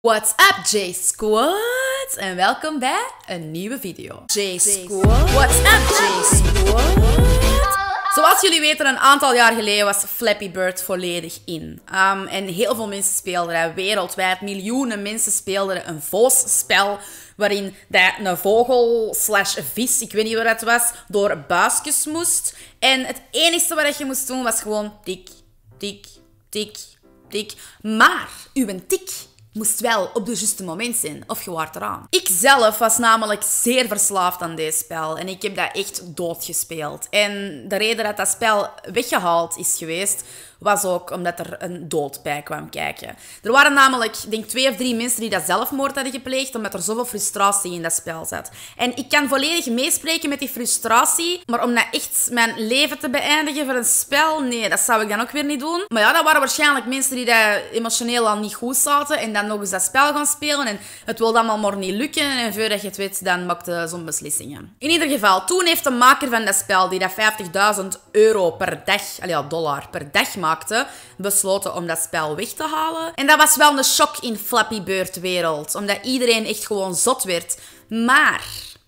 What's up, J-Squad? En welkom bij een nieuwe video. J-Squad. What's up, J-Squad? Zoals jullie weten, een aantal jaar geleden was Flappy Bird volledig in. En heel veel mensen speelden er wereldwijd. Miljoenen mensen speelden er een voosspel waarin een vogel slash vis, ik weet niet wat het was, door buisjes moest. En het enige wat je moest doen was gewoon tik, tik, tik, tik. Maar uw tik moest wel op het juiste moment zijn, of je waart eraan. Ik zelf was namelijk zeer verslaafd aan dit spel en ik heb dat echt doodgespeeld. En de reden dat dat spel weggehaald is geweest, was ook omdat er een dood bij kwam kijken. Er waren namelijk, ik denk 2 of 3 mensen die dat zelfmoord hadden gepleegd, omdat er zoveel frustratie in dat spel zat. En ik kan volledig meespreken met die frustratie, maar om dat echt mijn leven te beëindigen voor een spel, nee, dat zou ik dan ook weer niet doen. Maar ja, dat waren waarschijnlijk mensen die dat emotioneel al niet goed zaten en dan nog eens dat spel gaan spelen en het wil allemaal maar niet lukken en voordat je het weet, dan maakte zo'n beslissingen. In ieder geval, toen heeft de maker van dat spel, die dat €50.000 per dag, dollar per dag maakte, besloten om dat spel weg te halen. En dat was wel een shock in Flappy Bird wereld, omdat iedereen echt gewoon zot werd. Maar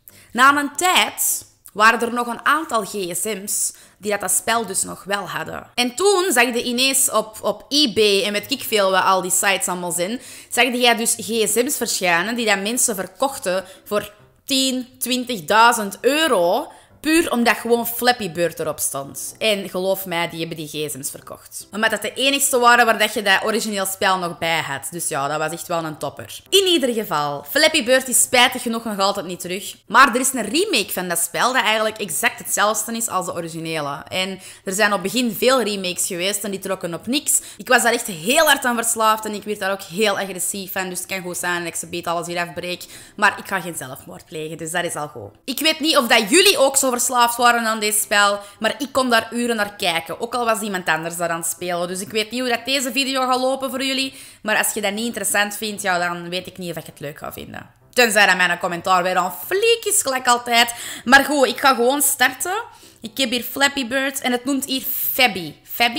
na een tijd waren er nog een aantal gsm's die dat spel dus nog wel hadden. En toen zag je ineens op eBay en weet ik veel wat al die sites allemaal zijn, zag je dus gsm's verschijnen die dat mensen verkochten voor 10.000, 20.000 euro. Puur omdat gewoon Flappy Bird erop stond. En geloof mij, die hebben die gsm's verkocht. Omdat het de enigste waren waar dat je dat origineel spel nog bij had. Dus ja, dat was echt wel een topper. In ieder geval, Flappy Bird is spijtig genoeg nog altijd niet terug. Maar er is een remake van dat spel dat eigenlijk exact hetzelfde is als de originele. En er zijn op het begin veel remakes geweest en die trokken op niks. Ik was daar echt heel hard aan verslaafd en ik werd daar ook heel agressief van. Dus het kan goed zijn dat ik ze beet alles hier afbreek. Maar ik ga geen zelfmoord plegen, dus dat is al goed. Ik weet niet of dat jullie ook zo verslaafd waren aan dit spel, maar ik kon daar uren naar kijken. Ook al was iemand anders daar aan het spelen. Dus ik weet niet hoe dat deze video gaat lopen voor jullie. Maar als je dat niet interessant vindt, ja, dan weet ik niet of ik het leuk ga vinden. Tenzij dat mijn commentaar weer een fliek is, gelijk altijd. Maar goed, ik ga gewoon starten. Ik heb hier Flappy Bird en het noemt hier Fabby.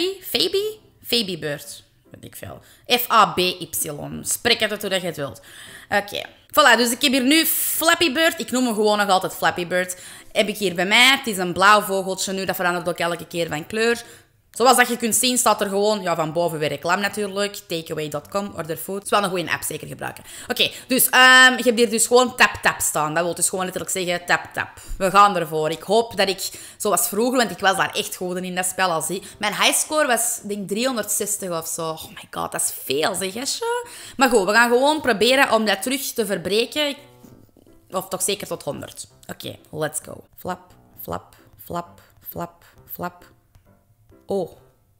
Fabby Bird. Weet ik veel. F-A-B-Y. Spreek het uit hoe dat je het wilt. Oké. Voilà, dus ik heb hier nu Flappy Bird. Ik noem hem gewoon nog altijd Flappy Bird. Heb ik hier bij mij. Het is een blauw vogeltje nu. Dat verandert ook elke keer van kleur. Zoals dat je kunt zien staat er gewoon, ja, van boven weer reclame natuurlijk. Takeaway.com, order food. Het is wel een goede app, zeker gebruiken. Oké, dus je hebt hier dus gewoon tap-tap staan. Dat wil dus gewoon letterlijk zeggen tap-tap. We gaan ervoor. Ik hoop dat ik, zoals vroeger, want ik was daar echt goed in dat spel al zie. Mijn highscore was, denk 360 of zo. Oh my god, dat is veel, zeg Hesje. Maar goed, we gaan gewoon proberen om dat terug te verbreken. Of toch zeker tot 100. Oké, let's go. Flap, flap, flap, flap, flap. Oh.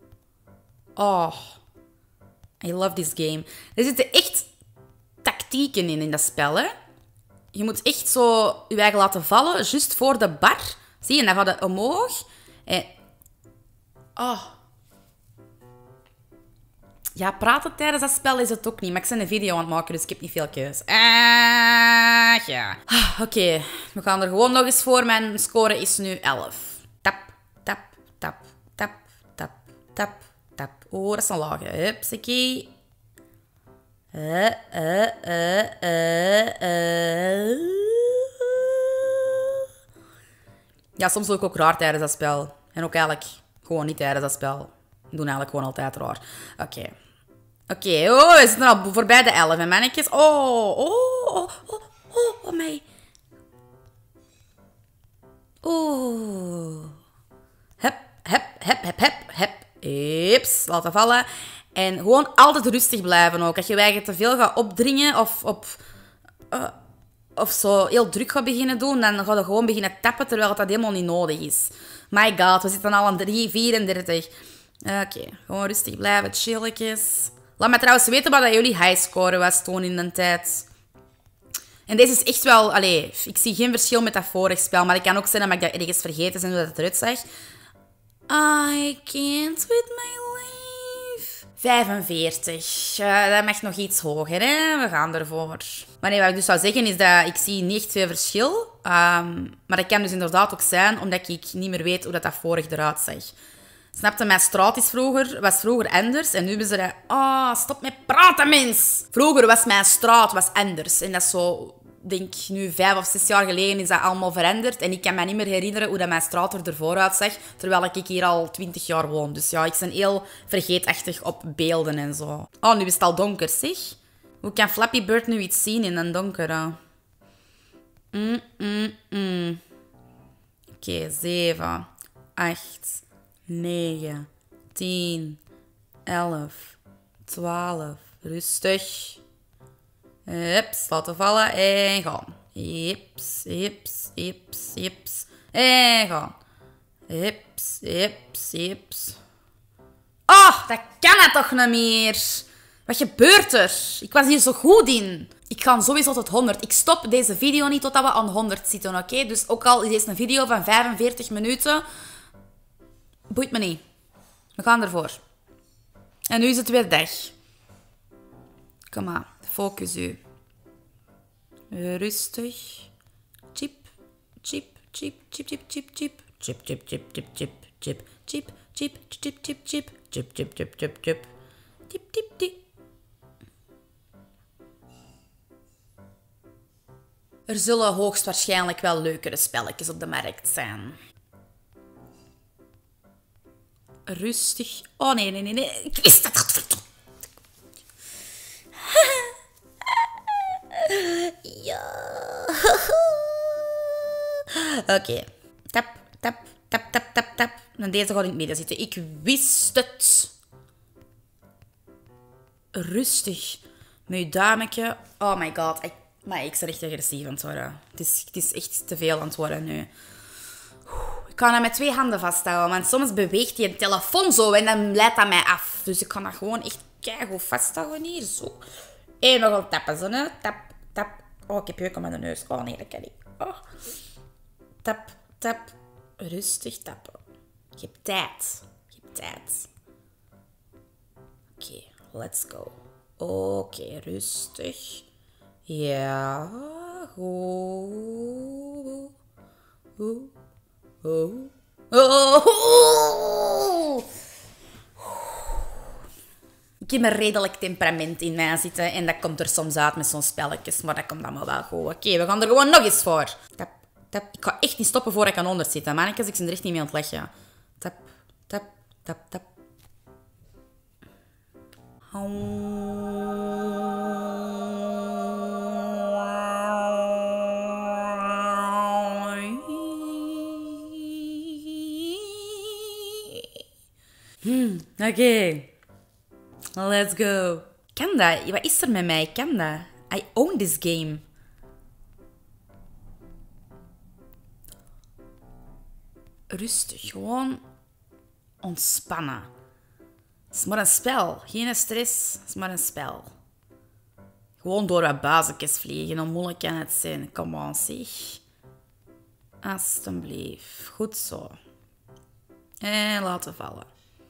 Oh. I love this game. Er zitten echt tactieken in dat spel, hè. Je moet echt zo je eigen laten vallen, juist voor de bar. Zie je, en dan gaat het omhoog. En... Oh. Ja, praten tijdens dat spel is het ook niet. Maar ik ben een video aan het maken, dus ik heb niet veel keus. Ja. Oké, we gaan er gewoon nog eens voor. Mijn score is nu 11. Tap, tap, tap, tap, tap, tap, tap. Oh, dat is een lage. Hupsakee. Ja, soms doe ik ook raar tijdens dat spel. En ook eigenlijk gewoon niet tijdens dat spel. Ik doe eigenlijk gewoon altijd raar. Oké. Oké, oh, we zitten al voorbij de 11, hè, mannetjes. Oh, mij. Oh. Hup, hup, hup, hup, hup, hup. Hups, laten vallen. En gewoon altijd rustig blijven ook. Als je eigenlijk te veel gaat opdringen of zo heel druk gaat beginnen doen, dan ga je gewoon beginnen tappen terwijl dat helemaal niet nodig is. My god, we zitten al aan 3:34. Oké, gewoon rustig blijven, chilletjes. Laat me trouwens weten wat jullie highscore was toen in de tijd. En deze is echt wel... ik zie geen verschil met dat vorige spel, maar het kan ook zijn dat ik dat ergens vergeten ben hoe dat het eruit zag. I can't with my life. 45. Dat mag nog iets hoger, hè? We gaan ervoor. Maar nee, wat ik dus zou zeggen is dat ik zie niet echt veel verschil. Maar dat kan dus inderdaad ook zijn omdat ik niet meer weet hoe dat vorig eruit zag. Snapte, mijn straat was vroeger anders. En nu hebben ze dat... Ah, stop met praten, mens! Vroeger was mijn straat anders. En dat is zo... denk nu 5 of 6 jaar geleden is dat allemaal veranderd. En ik kan me niet meer herinneren hoe dat mijn straat er ervoor uitzag. Terwijl ik hier al 20 jaar woon. Dus ja, ik ben heel vergeetachtig op beelden en zo. Oh, nu is het al donker, zeg. Hoe kan Flappy Bird nu iets zien in een donker? Oké, 7, 8, 9, 10, 11, 12. Rustig. Hups, laten vallen en gaan. Hips, hips, hips, hips. En gaan. Hips, hips, hips. Oh, dat kan het toch niet meer. Wat gebeurt er? Ik was hier zo goed in. Ik ga sowieso tot 100. Ik stop deze video niet totdat we aan 100 zitten, oké? Dus ook al is deze een video van 45 minuten, boeit me niet. We gaan ervoor. En nu is het weer dag. Kom maar, focus u. Rustig. Chip, chip, chip, chip, chip, chip, chip. Chip, chip, chip, chip, chip, chip, chip, chip, chip, chip, chip, chip, chip, chip, chip, chip. Tip, tip, tip. Er zullen hoogstwaarschijnlijk wel leukere spelletjes op de markt zijn. Rustig. Oh, nee, nee, nee, nee. Ik wist het. Ja. Oké. Tap, tap, tap, tap, tap, tap. En deze gaat in het midden zitten. Ik wist het. Rustig. Met je duimetje. Oh my god. Ik ben echt agressief aan het worden. Het is echt te veel aan het worden nu. Ik kan dat met 2 handen vasthouden. Want soms beweegt die telefoon zo en dan leidt dat mij af. Dus ik kan dat gewoon echt keigoed vasthouden hier. Zo. En we gaan tappen. Zo, hè. Tap, tap. Oh, ik heb jeuk aan mijn neus. Oh nee, dat kan niet. Oh. Tap, tap. Rustig tappen. Je hebt tijd. Je hebt tijd. Oké, let's go. Oké, rustig. Ja, goed. Ik heb een redelijk temperament in mij zitten en dat komt er soms uit met zo'n spelletjes, maar dat komt allemaal wel goed. Oké, we gaan er gewoon nog eens voor. Tap, tap. Ik ga echt niet stoppen voor ik aan 100 zit. Mannetjes, ik ben er echt niet mee aan het leggen. Tap, tap, tap, tap. Oké. Let's go. Kan dat? Wat is er met mij? Ik kan dat. I own this game. Rustig. Gewoon ontspannen. Het is maar een spel. Geen stress. Het is maar een spel. Gewoon door wat bazekjes vliegen. Hoe moeilijk kan het zijn? Kom on, zeg. Alsjeblieft. Goed zo. En laten vallen.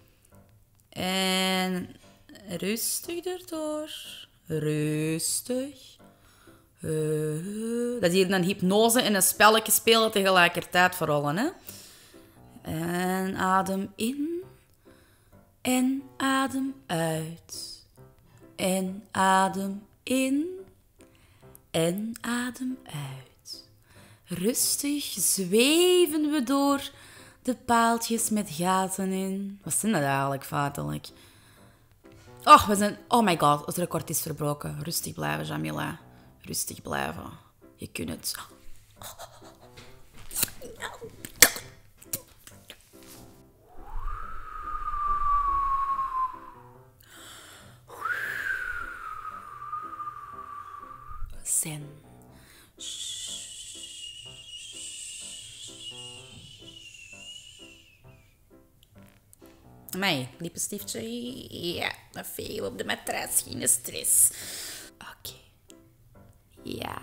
En rustig erdoor. Rustig. Dat is hier een hypnose en een spelletje spelen tegelijkertijd vooral, hè. En adem in. En adem uit. En adem in. En adem uit. Rustig zweven we door de paaltjes met gaten in. Wat zijn dat eigenlijk feitelijk? Oh, oh my god, het record is verbroken. Rustig blijven, Jamila. Rustig blijven. Je kunt het. Zen. Amai, lippenstiftje. Ja, een veel op de matras. Geen stress. Oké. Ja.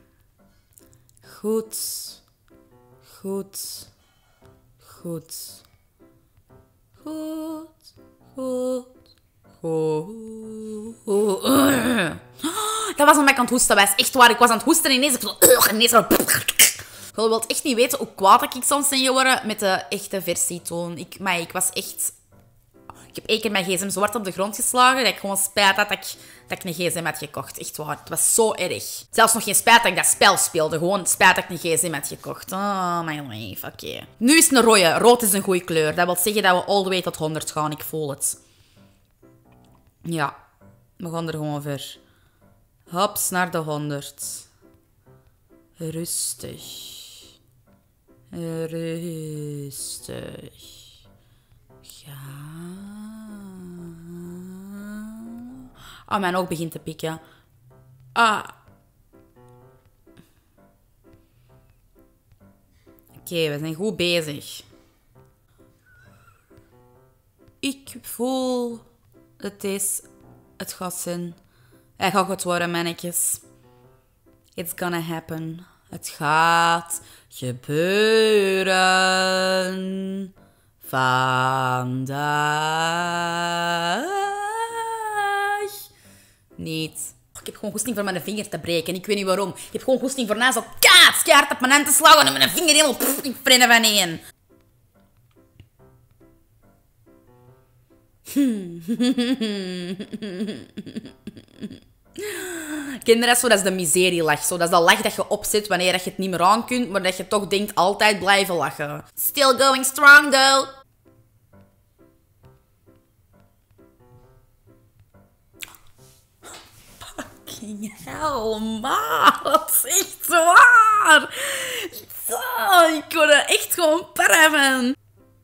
Goed. Goed. Goed. Goed. Goed. Goed. Dat was omdat ik aan het hoesten was. Echt waar, ik was aan het hoesten en ineens... Je wilt echt niet weten hoe kwaad ik soms ben geworden met de echte versie toen. Ik was echt... Ik heb 1 keer mijn gsm zwart op de grond geslagen. Dat ik gewoon spijt had dat ik een gsm had gekocht. Echt waar. Het was zo erg. Zelfs nog geen spijt dat ik dat spel speelde. Gewoon spijt dat ik een gsm had gekocht. Oh, my life. Oké. Nu is het een rode. Rood is een goede kleur. Dat wil zeggen dat we all the way tot 100 gaan. Ik voel het. Ja. We gaan er gewoon voor. Hops naar de 100. Rustig. Rustig. Ja. Oh, mijn oog begint te pikken. Ah. Oké, we zijn goed bezig. Ik voel... Het gaat zijn. Hij gaat goed worden, mannetjes. It's gonna happen. Het gaat gebeuren. Vandaag. Niet. Ik heb gewoon goesting voor mijn vinger te breken. Ik weet niet waarom. Ik heb gewoon goesting voor naast zo kaart op mijn hand te slagen en mijn vinger helemaal in frennen van één. Ken je dat zo? Dat is de miserielach. Zo, dat is de lach dat je opzet wanneer je het niet meer aan kunt, maar dat je toch denkt altijd blijven lachen. Still going strong, though. Fucking hell, maat. Echt waar. Ik word er echt gewoon para van.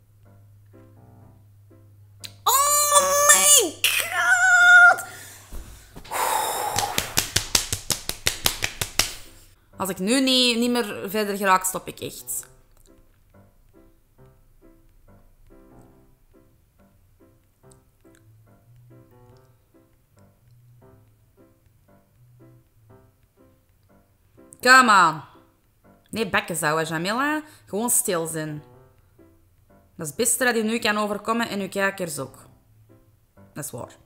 Oh my god. Als ik nu niet meer verder geraak, stop ik echt. Come on. Nee, bekken zouden, Jamila. Gewoon stil zijn. Dat is het beste dat je nu kan overkomen en uw kijkers ook. Dat is waar.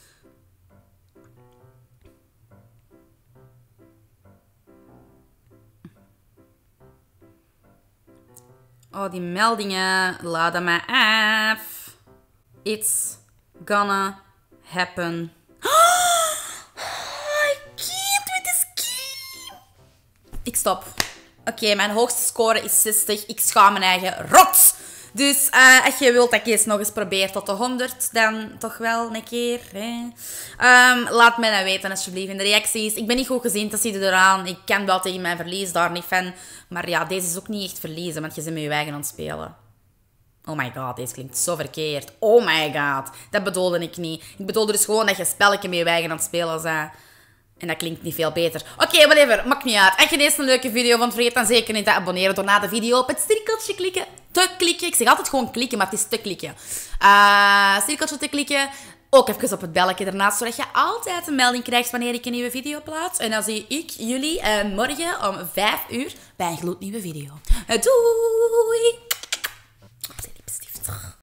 Oh, die meldingen. Laat dat maar af. It's gonna happen. I can't with this game. Ik stop. Oké, mijn hoogste score is 60. Ik schaam mijn eigen rot. Dus als je wilt dat ik eens nog eens probeer tot de 100, dan toch wel een keer. Hè? Laat mij dat weten alsjeblieft in de reacties. Ik ben niet goed gezien, dat zie je eraan. Ik kan wel tegen mijn verlies, daar niet van. Maar ja, deze is ook niet echt verliezen, want je bent met je eigen aan het spelen. Oh my god, deze klinkt zo verkeerd. Oh my god, dat bedoelde ik niet. Ik bedoelde dus gewoon dat je spelletje met je eigen aan het spelen bent. En dat klinkt niet veel beter. Oké, whatever. Maakt niet uit. Als je deze een leuke video vond, vergeet dan zeker niet te abonneren door na de video op het cirkeltje te klikken. Ik zeg altijd gewoon klikken, maar het is te klikken. Cirkeltje te klikken. Ook even op het belletje ernaast, zodat je altijd een melding krijgt wanneer ik een nieuwe video plaats. En dan zie ik jullie morgen om 5 uur bij een gloednieuwe video. Doei!